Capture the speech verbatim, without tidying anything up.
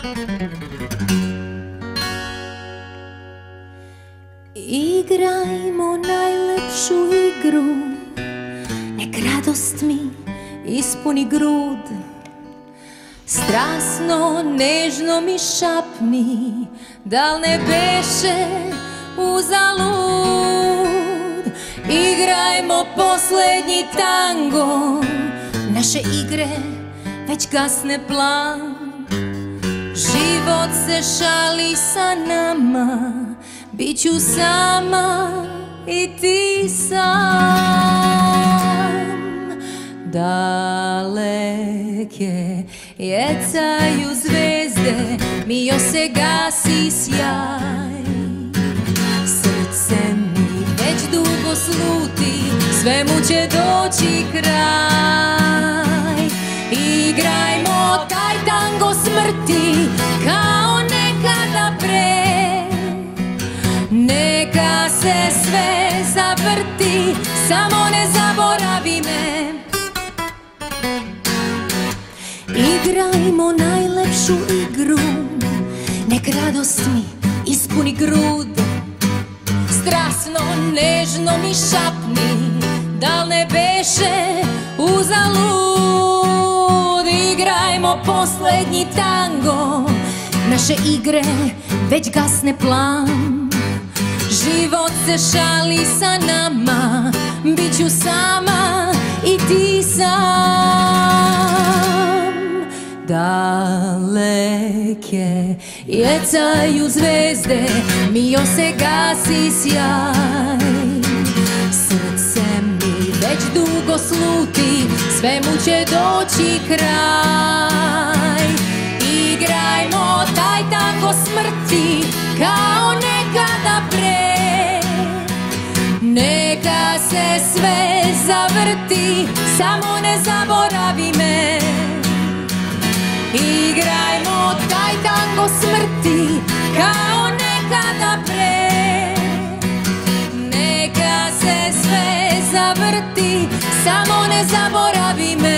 Igrajmo najlepšu igru, nek radost mi ispuni grud. Strasno, nežno mi šapni, dal ne beše uzalud. Igrajmo poslednji tango, naše igre već gasne plan. Život se šali sa nama, bit ću sama i ti sam. Daleke jecaju zvezde, mio se gasi sjaj. Srce mi već dugo sluti, svemu će doći kraj. Igrajmo taj tango smrti kao nekada pre. Neka se sve zavrti, samo ne zaboravi me. Igrajmo najlepšu igru, nek radost mi ispuni grud. Strasno, nežno mi šapni, dal ne beše uzalud. Igrajmo poslednji tango, naše igre već gasne plan. Život se šali sa nama, bit ću sama i ti sam. Daleke jecaju zvezde, mio se gasi sjaj. Srce mi već dugo sluti, svemu će doći kraj. Igrajmo taj tango smrti kao nekada pre. Neka se sve zavrti, samo ne zaboravi me. Igrajmo taj tango smrti kao nekada pre. Neka se sve zavrti, samo ne zaboravi me.